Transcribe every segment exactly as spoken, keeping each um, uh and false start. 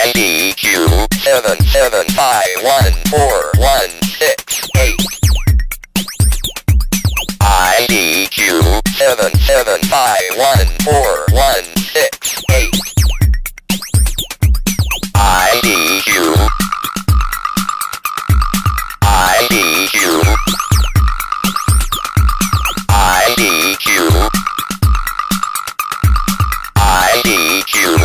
I D Q seven seven five one four one six eight. I D Q seven seven five one four one six eight. I D Q I D Q I D Q I D Q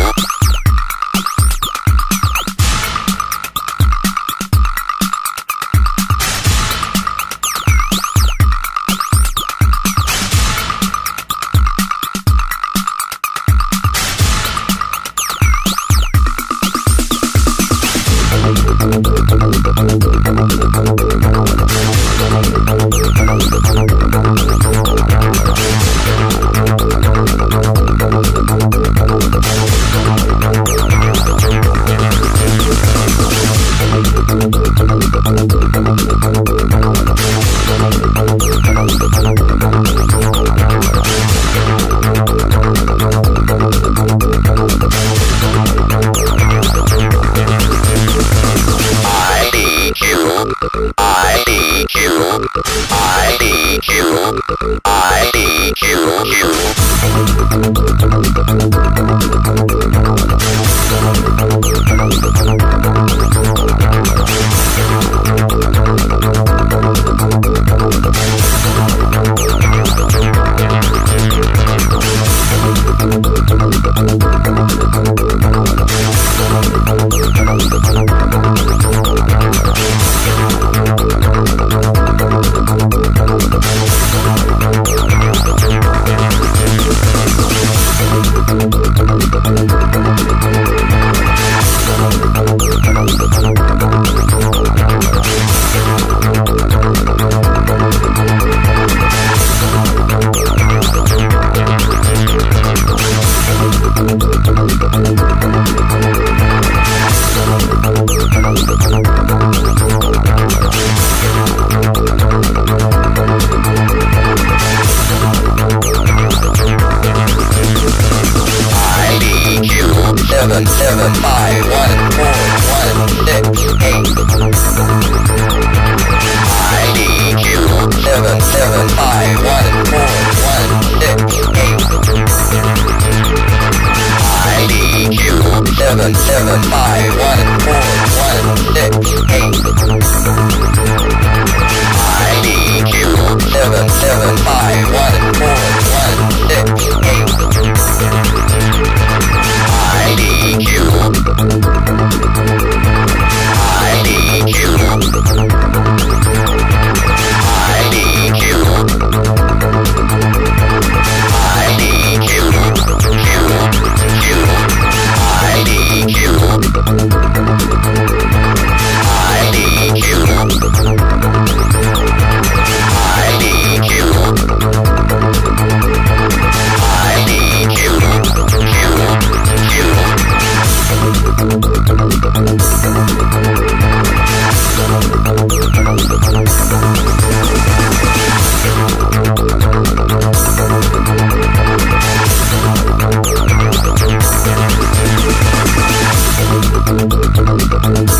seven seven five one four one six eight. I D Q seven seven five one four one six eight. I D Q seven seven five one four one six eight. I D Q seven seven five one four one six eight. I D Q I D Q I D Q I D Q Q Q I D Q I D Q I D Q I D Q Q